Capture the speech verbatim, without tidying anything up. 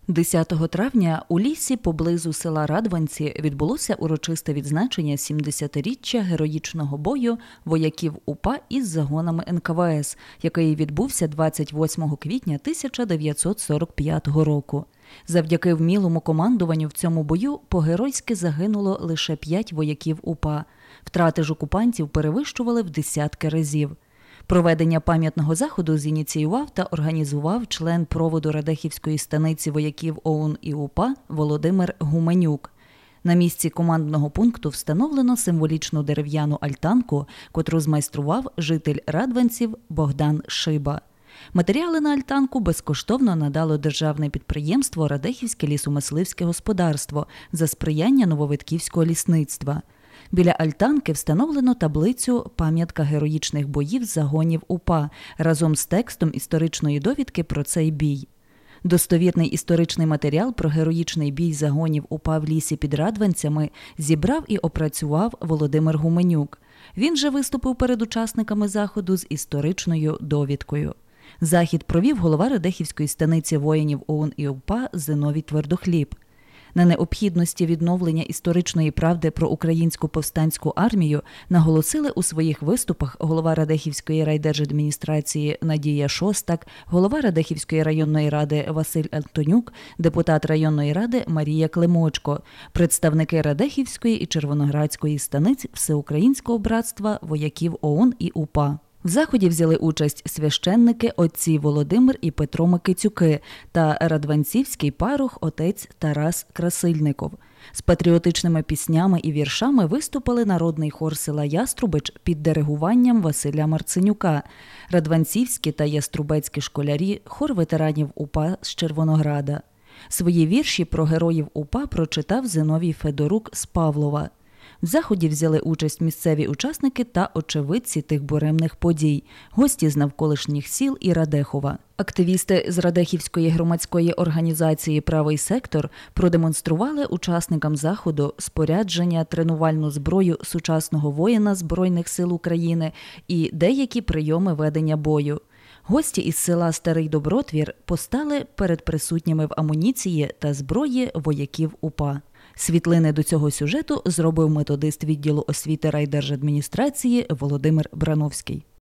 десятого травня у лісі поблизу села Радванці відбулося урочисте відзначення сімдесятиріччя героїчного бою вояків УПА із загонами ен ка ве ес, який відбувся двадцять восьмого квітня тисяча дев'ятсот сорок п'ятого року. Завдяки вмілому командуванню в цьому бою по-геройськи загинуло лише п'ять вояків УПА. Втрати ж окупантів перевищували в десятки разів. Проведення пам'ятного заходу зініціював та організував член проводу Радехівської станиці вояків о у ен і УПА Володимир Гуменюк. На місці командного пункту встановлено символічну дерев'яну альтанку, котру змайстрував житель Радванців Богдан Шиба. Матеріали на альтанку безкоштовно надало державне підприємство «Радехівське лісомисливське господарство» за сприяння Нововитківського лісництва. Біля альтанки встановлено таблицю «Пам'ятка героїчних боїв загонів УПА» разом з текстом історичної довідки про цей бій. Достовірний історичний матеріал про героїчний бій загонів УПА в лісі під Радванцями зібрав і опрацював Володимир Гуменюк. Він же виступив перед учасниками заходу з історичною довідкою. Захід провів голова Радехівської станиці воїнів о у ен і УПА Зиновій Твердохліб. На необхідності відновлення історичної правди про українську повстанську армію наголосили у своїх виступах голова Радехівської райдержадміністрації Надія Шостак, голова Радехівської районної ради Василь Антонюк, депутат районної ради Марія Климочко, представники Радехівської і Червоноградської станиць Всеукраїнського братства вояків о у ен і УПА. В заході взяли участь священники отці Володимир і Петро Микитюки та радванцівський парох отець Тарас Красильников. З патріотичними піснями і віршами виступили народний хор села Яструбич під диригуванням Василя Марценюка, радванцівські та яструбецькі школярі, хор ветеранів УПА з Червонограда. Свої вірші про героїв УПА прочитав Зиновій Федорук з Павлова. В заході взяли участь місцеві учасники та очевидці тих буремних подій, гості з навколишніх сіл і Радехова. Активісти з Радехівської громадської організації «Правий сектор» продемонстрували учасникам заходу спорядження, тренувальну зброю сучасного воїна Збройних сил України і деякі прийоми ведення бою. Гості із села Старий Добротвір постали перед присутніми в амуніції та зброї вояків УПА. Світлини до цього сюжету зробив методист відділу освіти райдержадміністрації Володимир Брановський.